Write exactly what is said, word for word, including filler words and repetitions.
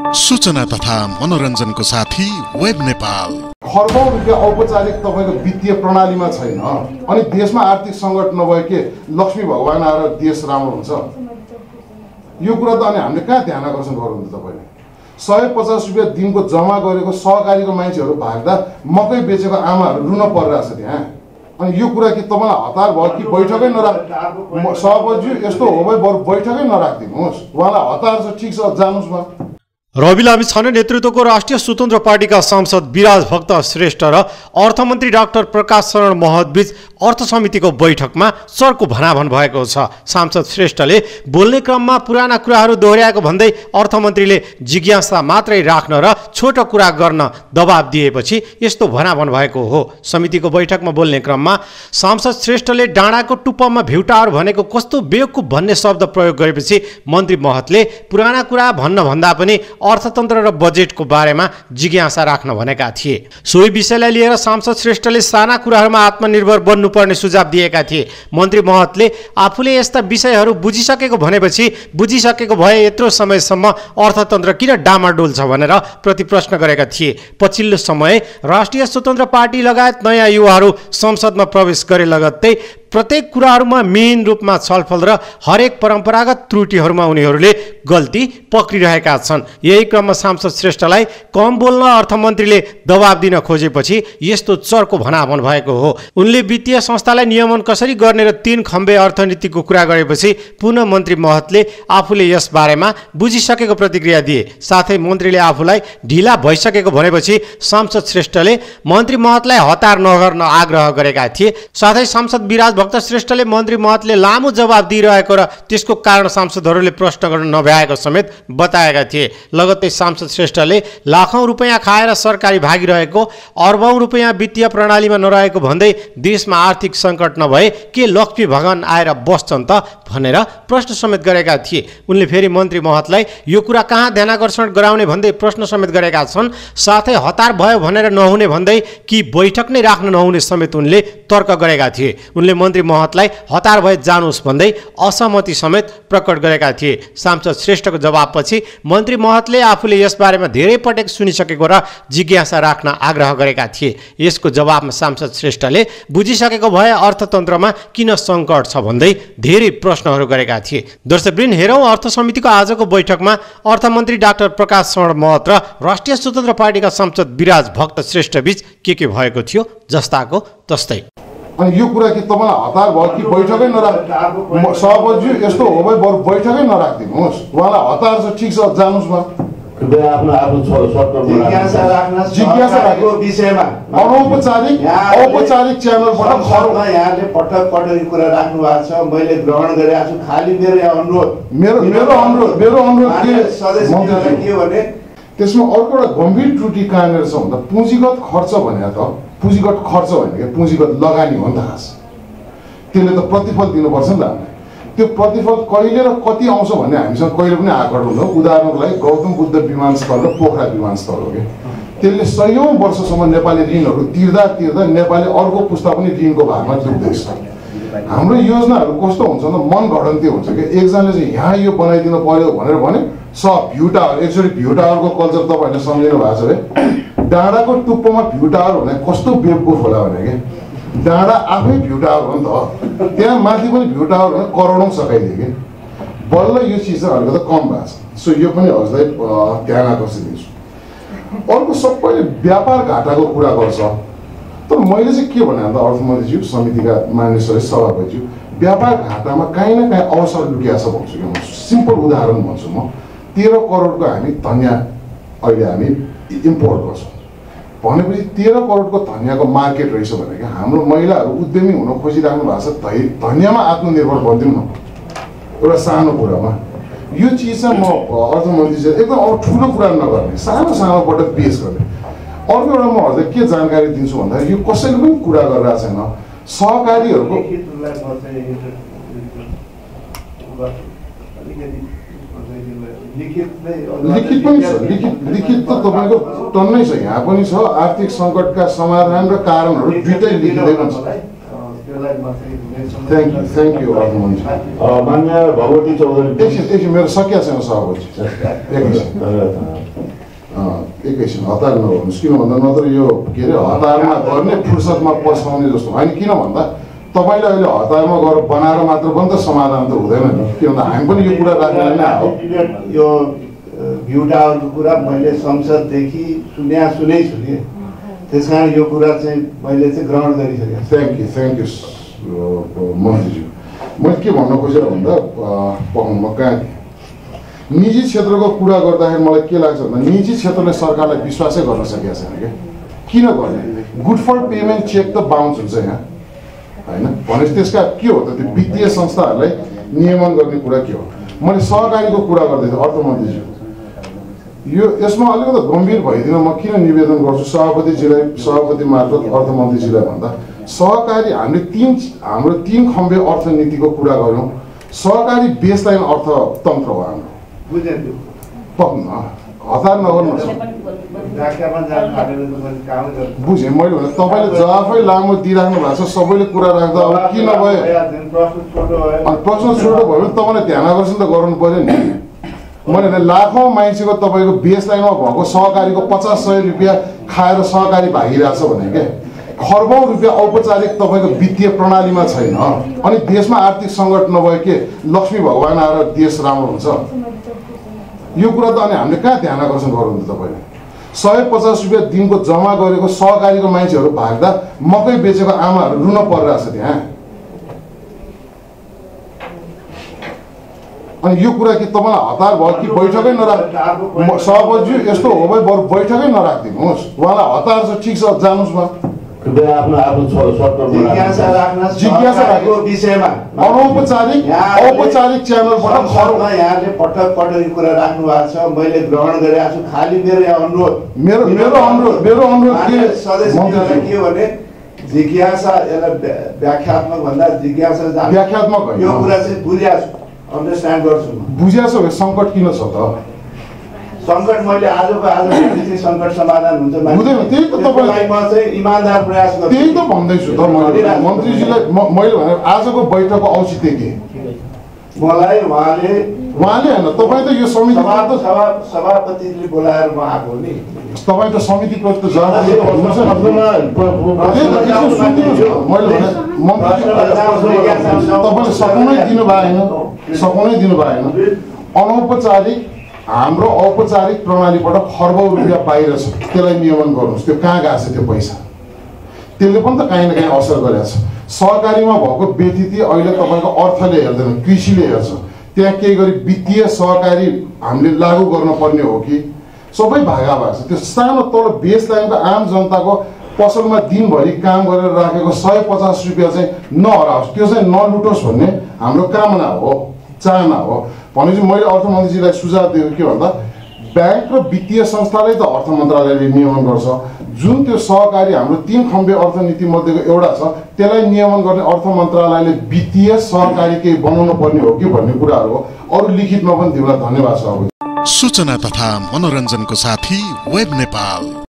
सूचना तथा मनोरञ्जनको साथी वेब नेपाल। खर्बौं रुपियाँ औपचारिक तपाईको वित्तीय प्रणालीमा छैन अनि देशमा आर्थिक सङ्कट नभएके लक्ष्मी भगवान आएर देश राम्रो हुन्छ यो कुरा त अनि हामीले कहाँ ध्यान आकर्षण गर्नुहुन्छ तपाईले? सय पचास रुपियाँ दिनको जम्मा गरेको सहकारीको मान्छेहरू भाग्दा मकै बेचेको आमाहरू रुन परिरहेछ त्यहाँ। अनि यो कुरा कि तपाईलाई हतार भयो कि बैठकै नराख सभापतिज्यू यस्तो हो भए बरु बैठकै नराखिदिनुहोस्, उहाँलाई हतार छ ठिक छ जानुस् न। रवि लामिछाने नेतृत्वको राष्ट्रिय स्वतन्त्र पार्टीका सांसद बिराजभक्त श्रेष्ठ र अर्थमन्त्री डाक्टर प्रकाश शरण महतबीच अर्थ समितिको बैठकमा चर्को भनाभन भएको छ। सांसद श्रेष्ठले बोल्ने क्रममा पुराना कुराहरू दोहोर्याएको भन्दै अर्थमन्त्रीले जिज्ञासा मात्रै राख्न र छोटो कुरा गर्न दबाब दिएपछि यस्तो भनाभन भएको हो। समितिको बैठकमा बोल्ने क्रममा सांसद श्रेष्ठले डाँडाको टुप्पामा भ्युटाहरू भनेको कस्तो बेवकुफ भन्ने शब्द प्रयोग गरेपछि मन्त्री महतले पुराना कुरा भन्न भन्दा पनि अर्थतन्त्र र बजेटको बारेमा जिज्ञासा राख्न भनेका थिए। सोही विषयलाई लिएर सांसद श्रेष्ठले साना कुराहरूमा आत्मनिर्भर बन्नुपर्ने सुझाव दिएका थिए। मन्त्री महतले आफूले यस्ता विषयहरू बुझिसकेको भनेपछि बुझिसकेको भए यत्रो समयसम्म अर्थतन्त्र किन डामाडोल छ भनेर प्रतिप्रश्न गरेका थिए। पछिल्लो समय राष्ट्रिय स्वतन्त्र पार्टी लगायत नयाँ युवाहरू संसदमा प्रवेश गरे लगत्तै प्रत्येक कुराहरूमा मेन रूपमा छलफल र हरेक परम्परागत त्रुटिहरूमा उनीहरूले गल्ती पक्रिरहेका छन्। यही क्रममा सांसद श्रेष्ठलाई कम बोल्न अर्थमन्त्रीले दबाब दिन खोजेपछि यस्तो चर्को भनाभन भएको हो। उनले वित्तीय संस्थालाई नियमन कसरी गर्ने र तीन खम्बे अर्थनीतिको कुरा गरेपछि पुनः मन्त्री महतले आफूले यस बारेमा बुझिसकेको प्रतिक्रिया दिए। साथै मन्त्रीले आफूलाई ढिला भइसकेको भनेपछि सांसद श्रेष्ठले मन्त्री महतलाई हतार नगर्न आग्रह गरेका थिए। साथै सांसद बिराजभक्त श्रेष्ठले मन्त्री महतले लामो जवाब दिइरहेको र त्यसको कारण सांसदहरूले प्रश्न गर्न नभ्याएको समेत बताएका थिए। लगत्तै सांसद श्रेष्ठले लाखौं रुपैयाँ खाएर सरकारी भागिरहेको, अर्बौं रुपैयाँ वित्तीय प्रणालीमा नरहेको भन्दै देशमा आर्थिक सङ्कट नभए के लक्ष्मी भगवान आएर बस्छन् त भनेर प्रश्न समेत गरेका थिए। उनले फेरि मन्त्री महतलाई यो कुरा कहाँ ध्यानाकर्षण गराउने भन्दै प्रश्न समेत गरेका छन्। साथै हतार भयो भनेर नहुने भन्दै कि बैठक नै राख्न नहुने समेत उनले तर्क गरेका थिए। उनले मन्त्री महतलाई हतार भए जानुस् भन्दै असहमति समेत प्रकट गरेका थिए। सांसद श्रेष्ठको जवाबपछि मन्त्री महतले आफूले यसबारेमा धेरै पटक सुनिसकेको र जिज्ञासा राख्न आग्रह गरेका थिए। यसको जवाबमा सांसद श्रेष्ठले बुझिसकेको भए अर्थतन्त्रमा किन सङ्कट छ भन्दै धेरै प्रश्नहरू गरेका थिए। दर्शकवृन्द, हेरौँ अर्थ समितिको आजको बैठकमा अर्थमन्त्री डाक्टर प्रकाश शरण महत र राष्ट्रिय स्वतन्त्र पार्टीका सांसद बिराजभक्त श्रेष्ठ बीच के के भएको थियो जस्ताको तस्तै। अनि यो कुरा कि तपाईलाई हतार भयो कि बैठकै नराख सभापतिज्यू यस्तो हो भए बरु बैठकै नराखिदिनुहोस्, उहाँलाई हतार छ ठिक छ जानुस् न। आफ्नो आफ्नो जिज्ञासा राख्न जिज्ञासा राखेको विषयमा अनौपचारिक औपचारिक च्यानलबाट यहाँले पटक पटक कुरा राख्नु भएको छ, मैले ग्रहण गरेको छु। खाली मेरो यहाँ अनुरोध मेरो मेरो अनुरोध मेरो अनुरोध के सदस्य के भने त्यसमा अर्को एउटा गम्भीर त्रुटि कहाँनिर छ भन्दा पुँजीगत खर्च भने त पुँजीगत खर्च भनेको पुँजीगत लगानी हो नि त। खास त्यसले त प्रतिफल दिनुपर्छ नि त हामीले। त्यो प्रतिफल कहिले र कति आउँछ भन्ने हामीसँग कहिले पनि आकलन हो। उदाहरणको लागि गौतम बुद्ध विमानस्थल र पोखरा विमानस्थल हो कि त्यसले सयौं वर्षसम्म नेपाली ऋणहरू तिर्दा तिर्दा नेपाली अर्को पुस्ता पनि ऋणको भारमा डुब्दैछ। हाम्रो योजनाहरू कस्तो हुन्छ भने मन घडन्ती हुन्छ कि एकजनाले चाहिँ यहाँ यो बनाइदिनु पर्यो भनेर भने सब भ्यू टावर, एकचोटि भ्यू टावरको कल्चर तपाईँहरूले सम्झिनु भएको छ है। डाँडाको टुप्पोमा भ्यू टावर भने कस्तो बेवकुफ होला भने कि डाँडा आफै भ्यू टावर हो नि त, त्यहाँ माथि पनि भ्यू टावर भने करोडौँ सकाइदियो कि बल्ल यो चिजहरूको त कम भएको छ। सो यो पनि हजुरलाई ध्यान आकर्षित दिन्छु। अर्को सबैले व्यापार घाटाको कुरा गर्छ, तर मैले चाहिँ के भने भन्दा अर्थमन्त्रीज्यू, समितिका मान्य सदस्य, सभापतिज्यू, व्यापार घाटामा काहीँ न काहीँ अवसर लुकिया छ भन्छु कि म सिम्पल उदाहरण भन्छु। म तेह्र करोडको हामी धनियाँ अहिले हामी इम्पोर्ट गर्छौँ भनेपछि तेह्र करोडको धनियाँको मार्केट रहेछ भने क्या हाम्रो महिलाहरू उद्यमी हुन खोजिराख्नु भएको छ। धनियाँमा आत्मनिर्भर बनिदिउँ न एउटा सानो कुरामा। यो चिज चाहिँ म अर्थमन्त्री चाहिँ एकदम अब ठुलो कुरा नगर्ने, सानो सानोबाट पेस गर्ने। अर्को एउटा म हजुरलाई के जानकारी दिन्छु भन्दाखेरि यो कसैले पनि कुरा गरिरहेको छैन। सहकारीहरूको लिखित पनि छ, लिखित लिखित त तपाईँको टन्नै छ, यहाँ पनि छ। आर्थिक सङ्कटका समाधान र कारणहरू दुइटै लेखिँदै हुन्छ। कुरालाई म चाहिँ थ्याङ्क यू थ्याङ्क यू अर्थमन्त्री। मान्य भगवती चौधरी एकछिन एकछिन मेरो सकिया छैन सभापछि एकैछिन एकैछिन हतार नगर्नुहोस्, किन भन्दा नत्र यो के अरे हतारमा गर्ने फुर्सदमा पस्काउने जस्तो होइन। किन भन्दा तपाईँले अहिले हतारमा गएर बनाएर मात्र पनि त समाधान त हुँदैन नि, किन भन्दा हामी पनि यो कुरा राख्दैन नै हो। यो भ्यू टावरको कुरा मैले संसददेखि सुन्या सुनै सुने, त्यस कारण यो कुरा चाहिँ मैले चाहिँ ग्रहण गरिसकेँ। थ्याङ्क यू थ्याङ्क यू मन्त्रीज्यू। मैले के भन्न खोजेँ भन्दा म कहाँ निजी क्षेत्रको कुरा गर्दाखेरि मलाई के लाग्छ भन्दा निजी क्षेत्रले सरकारलाई विश्वासै गर्न सकेको छैन क्या। किन गर्ने? गुड फर पेमेन्ट चेक त बााउन्स हुन्छ यहाँ होइन। भनेपछि त्यसका के हो त त्यो वित्तीय संस्थाहरूलाई नियमन गर्ने कुरा के हो? मैले सहकारीको कुरा गर्दै थिएँ अर्थमन्त्रीज्यू, यो यसमा अलिकति गम्भीर भइदिन म किन निवेदन गर्छु सभापतिजीलाई सभापति मार्फत अर्थमन्त्रीजीलाई भन्दा सहकारी हामीले तिन हाम्रो तिन खम्बे अर्थनीतिको कुरा गऱ्यौँ। सहकारी बेसलाइन अर्थतन्त्र हो हाम्रो, पक्न हतार नगर्नुहोस्। बुझेँ मैले भने तपाईँले जवाफै लामो दिइराख्नु भएको छ, सबैले कुरा राख्दा अब किन भयो अनि प्रश्न छोटो भयो भने तपाईँलाई ध्यान आकर्षण त गर्नु पऱ्यो नि। मैले भने लाखौँ मान्छेको तपाईँको बेसलाइनमा भएको सहकारीको पचास सय रुपियाँ खाएर सहकारी भागिरहेछ भने क्या खर्बौँ रुपियाँ औपचारिक तपाईँको वित्तीय प्रणालीमा छैन। अनि देशमा आर्थिक सङ्कट नभए के लक्ष्मी भगवान् आएर देश राम्रो हुन्छ? यो कुरा त अनि हामीले कहाँ ध्यान आकर्षण गरौँ त? तपाईँले सय पचास रुपियाँ दिनको जम्मा गरेको सहकारीको मान्छेहरू भाग्दा मकै बेचेको आमाहरू रुन परिरहेछ त्यहाँ। अनि यो कुरा कि तपाईँलाई हतार भयो कि बैठकै नराख सभापतिज्यू यस्तो हो भने बरु बैठकै नराखिदिनुहोस्। उहाँलाई हतार छ ठिक छ जानुहोस् उहाँ आफ्नो आफ्नो जिज्ञासा राख्न जिज्ञासा राखेको विषयमा अनौपचारिक औपचारिक च्यानलबाट यहाँले पटक पटक यो कुरा राख्नु भएको छ, मैले ग्रहण गरेको छु। खालि मेरो यहाँ अनुरोध मेरो मेरो अनुरोध मेरो अनुरोध के सदस्यलाई के हो भने जिज्ञासा यसलाई व्याख्यात्मक भन्दा जिज्ञासा व्याख्यात्मक यो कुरा चाहिँ बुझ्या छु, अन्डरस्ट्यान्ड गर्छु। बुझ्या छ सङ्कट किन छ त? सङ्कट मैले आजको आज चाहिँ सङ्कट समाधान हुन्छ हुँदैन। त्यही त तपाईँलाई म चाहिँ इमान्दार प्रयास गर्छु। त्यही त भन्दैछु त मैले मन्त्रीजीलाई मैले भने आजको बैठकको औचित्य के मलाई उहाँले उहाँले होइन तपाईँ त यो समिति सभापतिले बोलाएर म आएको नि। तपाईँ त समितिप्रति त जवाब दिनुहुन्छ। मैले भने तपाईँले सकुनै दिनु भएन सकुनै दिनु भएन। अनौपचारिक हाम्रो औपचारिक प्रणालीबाट खर्बौँ रुपियाँ बाहिर छ, त्यसलाई नियमन गर्नुहोस्। त्यो कहाँ गएको छ त्यो पैसा? त्यसले पनि त काहीँ न काहीँ असर गरेको छ। सहकारीमा भएको व्यतिथि अहिले तपाईँको अर्थले हेर्दैन, कृषिले हेर्छ। त्यहाँ केही गरी वित्तीय सहकारी हामीले लागू गर्न पर्ने हो कि सबै भागा भएको छ। त्यो सानो तल बेस लाइनको आम जनताको पसलमा दिनभरि काम गरेर राखेको सय पचास रुपियाँ चाहिँ नहराओस्, त्यो चाहिँ नलुटोस् भन्ने हाम्रो कामना हो, चाहना हो। भनेपछि मैले अर्थमन्त्रीजीलाई सुझाव दिएको के भन्दा ब्याङ्क र वित्तीय संस्थालाई त अर्थ मन्त्रालयले नियमन गर्छ। जुन त्यो सहकारी हाम्रो तिन खम्बे अर्थनीति मध्येको एउटा छ त्यसलाई नियमन गर्ने अर्थ मन्त्रालयले वित्तीय सहकारी केही बनाउनु पर्ने हो कि भन्ने कुराहरू हो। अरू लिखितमा पनि दिउँला। धन्यवाद छ। सूचना तथा मनोरञ्जनको साथी वेब नेपाल।